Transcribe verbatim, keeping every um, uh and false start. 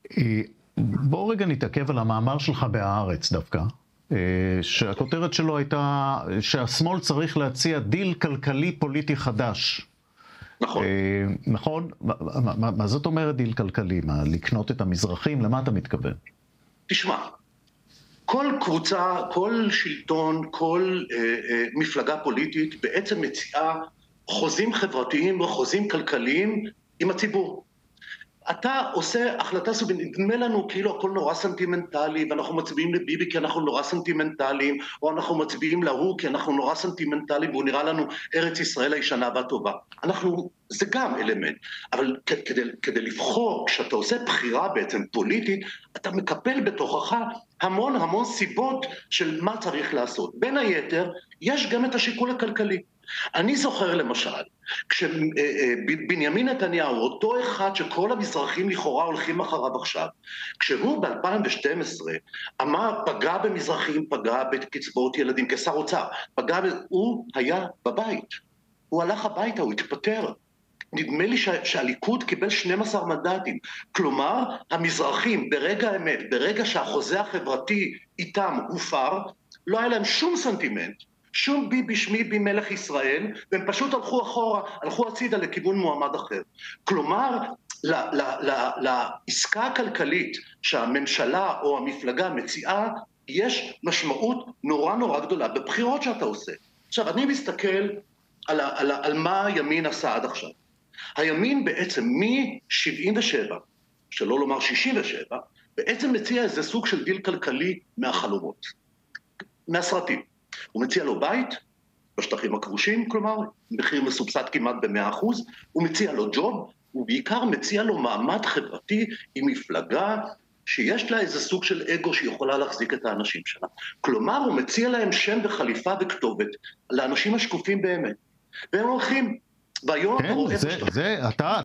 בוא רגע נתעכב על המאמר שלך בהארץ דווקא, שהכותרת שלו הייתה שהשמאל צריך להציע דיל כלכלי פוליטי חדש. נכון. נכון? מה, מה, מה זאת אומרת דיל כלכלי? מה, לקנות את המזרחים? למה אתה מתכוון? תשמע, כל קבוצה, כל שלטון, כל אה, אה, מפלגה פוליטית בעצם מציעה חוזים חברתיים וחוזים כלכליים עם הציבור. אתה עושה החלטה סוג, נדמה לנו כאילו הכל נורא סנטימנטלי, ואנחנו מצביעים לביבי כי אנחנו נורא סנטימנטליים, או אנחנו מצביעים להוא כי אנחנו נורא סנטימנטליים, והוא נראה לנו ארץ ישראל הישנה והטובה. אנחנו, זה גם אלמנט, אבל כדי, כדי לבחור, כשאתה עושה בחירה בעצם פוליטית, אתה מקפל בתוכך המון המון סיבות של מה צריך לעשות. בין היתר, יש גם את השיקול הכלכלי. אני זוכר למשל, כשבנימין נתניהו, אותו אחד שכל המזרחים לכאורה הולכים אחריו עכשיו, כשהוא ב-אלפיים ושתים עשרה אמר, פגע במזרחים, פגע בקצבאות ילדים, כשר אוצר, פגע, הוא היה בבית, הוא הלך הביתה, הוא התפטר. נדמה לי שהליכוד קיבל שנים עשר מנדטים, כלומר המזרחים ברגע האמת, ברגע שהחוזה החברתי איתם הופר, לא היה להם שום סנטימנט, שום ביבי שמיבי מלך ישראל, והם פשוט הלכו אחורה, הלכו הצידה לכיוון מועמד אחר. כלומר, לעסקה הכלכלית שהממשלה או המפלגה מציעה, יש משמעות נורא נורא גדולה בבחירות שאתה עושה. עכשיו, אני מסתכל על, על, על מה הימין עשה עד עכשיו. הימין בעצם מ-שבעים ושבע, שלא לומר שישים ושבע, בעצם מציע איזה סוג של דיל כלכלי מהחלומות, מהסרטים. הוא מציע לו בית בשטחים הכבושים, כלומר, מחיר מסובסד כמעט ב-מאה אחוז, הוא מציע לו ג'וב, הוא בעיקר מציע לו מעמד חברתי עם מפלגה שיש לה איזה סוג של אגו שיכולה להחזיק את האנשים שלה. כלומר, הוא מציע להם שם וחליפה וכתובת לאנשים השקופים באמת. והם הולכים, והיום... כן, זה, זה, אתה...